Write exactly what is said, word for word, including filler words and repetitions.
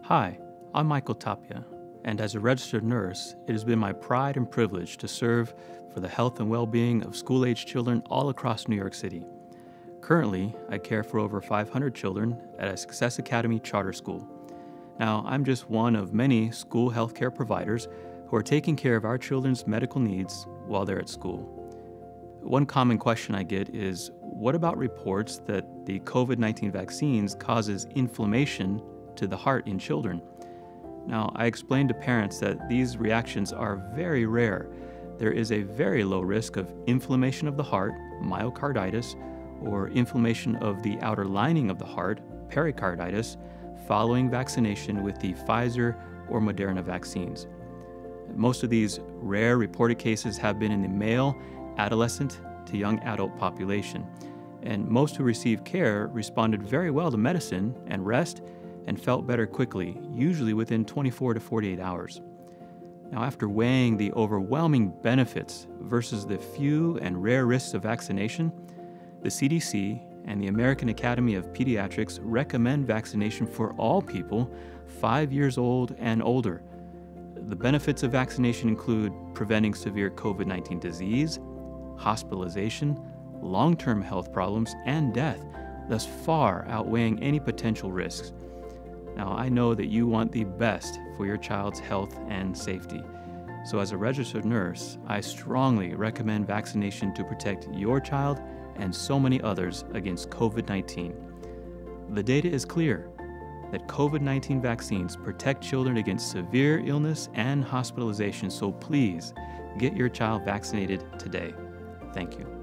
Hi, I'm Michael Tapia, and as a registered nurse, it has been my pride and privilege to serve for the health and well-being of school-aged children all across New York City. Currently, I care for over five hundred children at a Success Academy charter school. Now, I'm just one of many school healthcare providers who are taking care of our children's medical needs while they're at school. One common question I get is, what about reports that the COVID nineteen vaccines causes inflammation to the heart in children? Now, I explained to parents that these reactions are very rare. There is a very low risk of inflammation of the heart, myocarditis, or inflammation of the outer lining of the heart, pericarditis, following vaccination with the Pfizer or Moderna vaccines. Most of these rare reported cases have been in the male, adolescent to young adult population, and most who received care responded very well to medicine and rest and felt better quickly, usually within twenty-four to forty-eight hours. Now, after weighing the overwhelming benefits versus the few and rare risks of vaccination, the C D C and the American Academy of Pediatrics recommend vaccination for all people five years old and older. The benefits of vaccination include preventing severe COVID nineteen disease, hospitalization, long-term health problems, and death, thus far outweighing any potential risks. Now, I know that you want the best for your child's health and safety. So as a registered nurse, I strongly recommend vaccination to protect your child and so many others against COVID nineteen. The data is clear that COVID nineteen vaccines protect children against severe illness and hospitalization, so please get your child vaccinated today. Thank you.